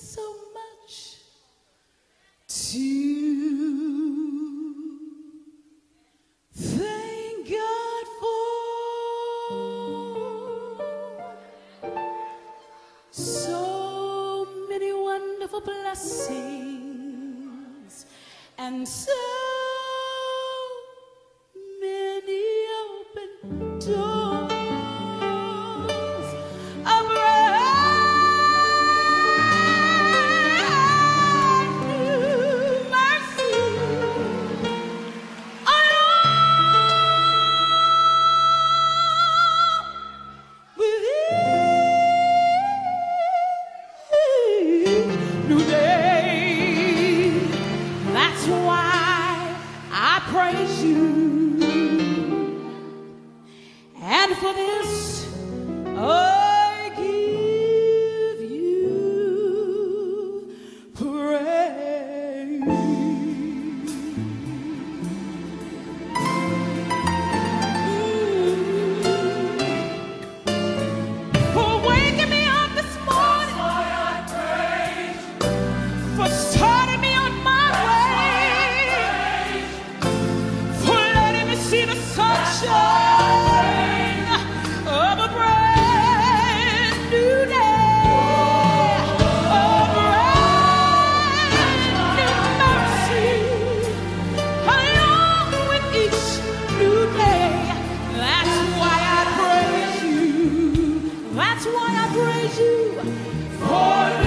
so much to thank God for. So many wonderful blessings and so many open doors. A brand new mercy along with each new day. That's why I praise you. And for this, I give you praise. For waking me up this morning. That's why I praise. For starting me on my way. For letting me see the sunshine of a brand new day, a brand new mercy, along with each new day. That's why I praise you. That's why I praise you. For